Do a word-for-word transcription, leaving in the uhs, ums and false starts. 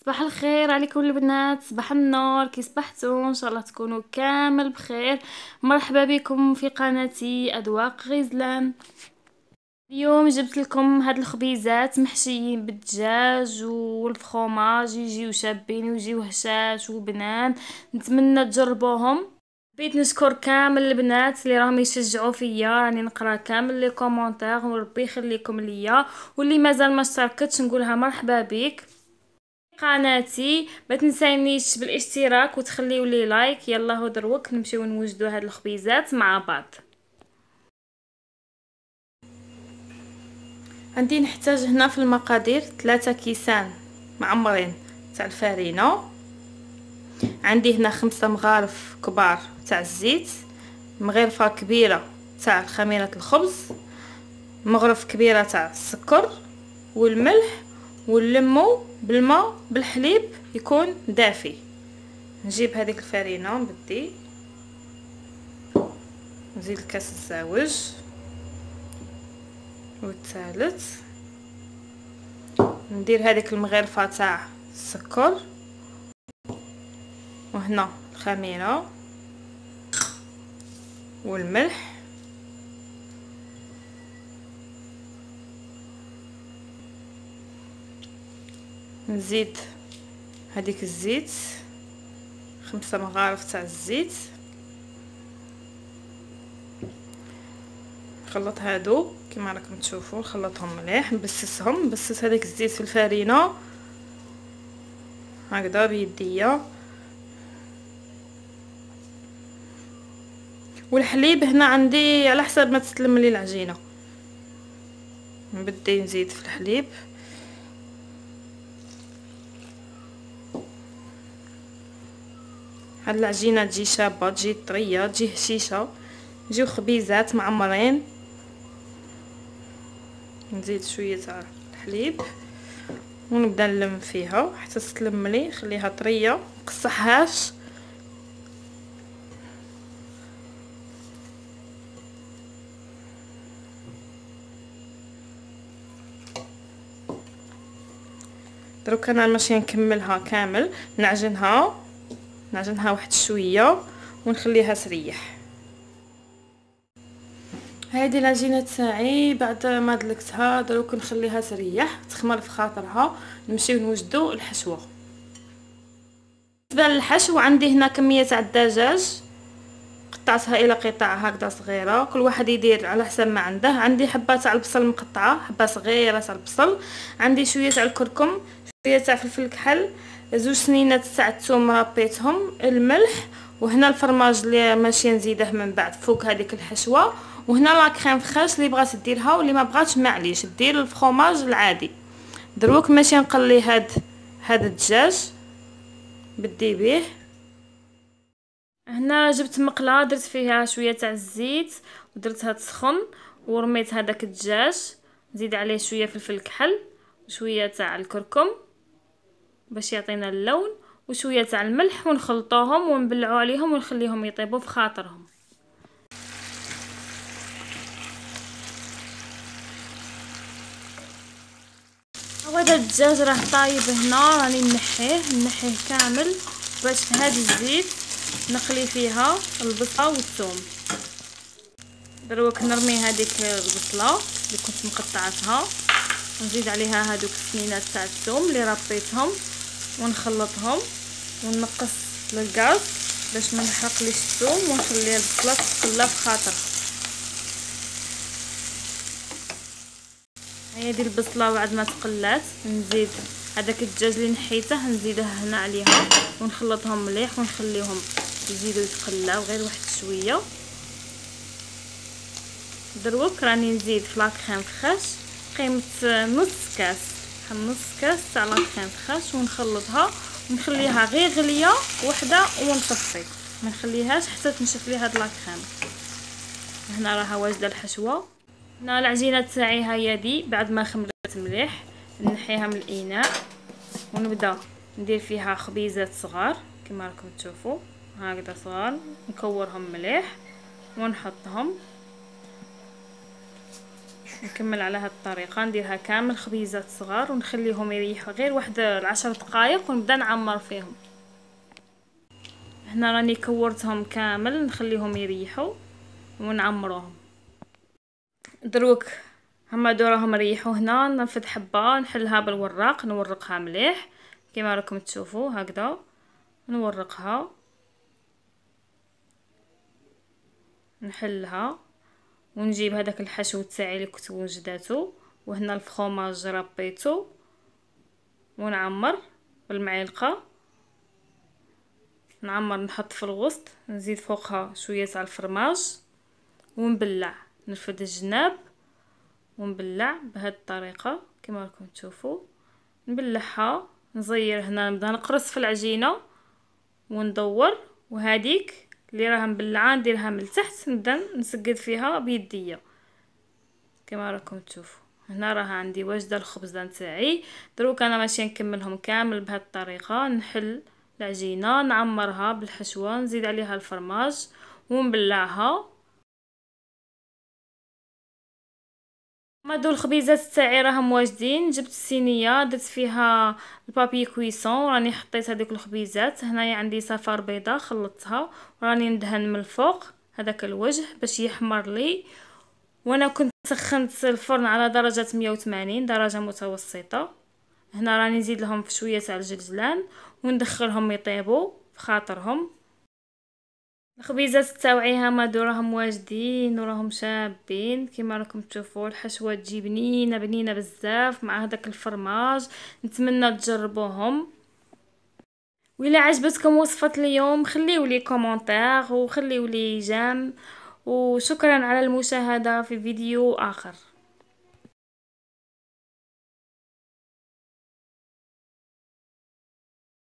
صباح الخير عليكم البنات، صباح النور، كي صبحتوا؟ ان شاء الله تكونوا كامل بخير. مرحبا بكم في قناتي اذواق غزلان. اليوم جبت لكم هاد الخبيزات محشيين بالدجاج والفخوماج، يجيو شابين ويجيو هشاش وبنان. نتمنى تجربوهم. بغيت نشكر كامل البنات اللي راهم يشجعوا فيا، راني نقرا كامل لي كومونتير وربي يخليكم ليا، واللي مازال ما اشتركتش نقولها مرحبا بك قناتي. ما تنسانيش بالاشتراك وتخليوا لي لايك. يلا هو دروك نمشيو نوجدوا هاد الخبيزات مع بعض. عندي نحتاج هنا في المقادير ثلاثة كيسان معمرين تاع الفارينه، عندي هنا خمسة مغارف كبار تاع الزيت، مغرفه كبيره تاع خميره الخبز، مغرف كبيره تاع السكر والملح، والليمو بالماء بالحليب يكون دافي. نجيب هذيك الفارينه نبدي، نزيد الكاس الزاوج والثالث، ندير هذيك المغرفه تاع السكر، وهنا الخميره والملح، نزيد هذيك الزيت، خمسة مغارف تاع الزيت، نخلط هادو كما راكم تشوفوا، نخلطهم مليح، نبسسهم، نبسس هذيك الزيت في الفارينه هكذا بيديا. والحليب هنا عندي على حسب ما تسلم لي العجينه، نبدي نزيد في الحليب. هاد العجينه تجي شابه، تجي طريه، تجي هشيشه، يجيو خبيزات معمرين. نزيد شويه تاع الحليب ونبدا نلم فيها حتى تسلم لي، خليها طريه، مقصحهاش. دروك انا ماشي نكملها كامل، نعجنها نعجنها واحد شويه ونخليها تريح. هذه العجينه تاعي بعد ما دلكتها دروك نخليها تريح تخمر في خاطرها، نمشيو نوجدوا الحشوه. بالنسبه للحشو عندي هنا كميه تاع الدجاج، قطعتها الى قطع هكذا صغيره، كل واحد يدير على حسب ما عنده. عندي حبه تاع البصل مقطعه، حبه صغيره تاع البصل، عندي شويه تاع الكركم، شويه تاع فلفل كحل، زوج سنينات تاع الثوم ربيتهم، الملح، وهنا الفرماج اللي ماشي نزيده من بعد فوق هذيك الحشوه، وهنا لا كريم فريش اللي بغات ديرها واللي ما بغاتش معليش دير الفرماج العادي. دروك ماشي نقلي هاد هاد الدجاج بدي بيه. هنا جبت مقله درت فيها شويه تاع الزيت ودرتها تسخن، ورميت هذاك الدجاج، نزيد عليه شويه فلفل كحل وشويه تاع الكركم باش يعطينا اللون، وشويه تاع الملح، ونخلطوهم ونبلعوا عليهم ونخليهم يطيبوا في خاطرهم. هذا الدجاج راه طايب هنا، راني نحيه نحيه كامل باش في هذا الزيت نقلي فيها البصله والثوم. دروك نرمي هذيك البصله اللي كنت مقطعتها، ونزيد عليها هذوك السنينات تاع الثوم اللي ربيتهم، ونخلطهم وننقص للغاز باش ما نحرقليش الثوم، ونخلي البصله تقلى في خاطرها. هذه البصله بعد ما تقلات نزيد هذاك الدجاج اللي نحيته نزيده هنا عليها ونخلطهم مليح ونخليهم يزيدوا يتقلاو غير واحد شويه. دروك راني نزيد في لا كريم فريش قيمه نص كاس، نص كاس تاع لا كريم فريش، ونخلطها ونخليها غير غليه وحده ونصفي، ما نخليهاش حتى تنشف لي هاد لا كريم. هنا راها واجده الحشوه. هنا العجينه تاعي هي دي بعد ما خمرت مليح، نحيها من الاناء ونبدا ندير فيها خبيزات صغار كما راكم تشوفوا هكذا صغار، نكورهم مليح ونحطهم نكمل على هاد الطريقه، نديرها كامل خبيزات صغار ونخليهم يريحوا غير واحد العشر دقائق ونبدا نعمر فيهم. هنا راني كورتهم كامل نخليهم يريحوا ونعمروهم. دروك هما دوراهم ريحوا. هنا ننفذ حبه نحلها بالوراق، نورقها مليح كما راكم تشوفوا هكذا، نورقها نحلها ونجيب هذاك الحشو تاعي اللي كنت وجداتو، وهنا الفخوماج ربيتو ونعمر بالمعلقه، نعمر نحط في الوسط، نزيد فوقها شويه تاع الفرماج ونبلع، نرفد الجناب ونبلع بهذه الطريقه كما راكم تشوفوا. نبلعها نزير، هنا نبدا نقرص في العجينه وندور، وهذيك اللي راها مبلعه نديرها من التحت، نبدا نسقد فيها بيديا كما راكم تشوفوا. هنا راه عندي واجده الخبزه نتاعي. دروك انا ماشي نكملهم كامل بهذه الطريقه، نحل العجينه نعمرها بالحشوه، نزيد عليها الفرماج ونبلعها. هادو الخبيزات تاعي راهم واجدين. جبت الصينيه درت فيها البابي كويسون، راني حطيت هذيك الخبيزات. هنايا عندي صفار بيضه خلطتها وراني ندهن من الفوق هذاك الوجه باش يحمر لي. وانا كنت سخنت الفرن على درجه مية وثمانين درجه متوسطه. هنا راني نزيد لهم في شويه تاع الجلجلان وندخلهم يطيبوا في خاطرهم. الخبيزات تاوعي هما دوراهم واجدين وراهم شابين كما راكم تشوفوا. الحشوه تجي بنينه بنينه بزاف مع هذاك الفرماج. نتمنى تجربوهم. وإلا عجبتكم وصفه اليوم خليوا لي كومونتير وخليوا لي جيم، وشكرا على المشاهده في فيديو اخر.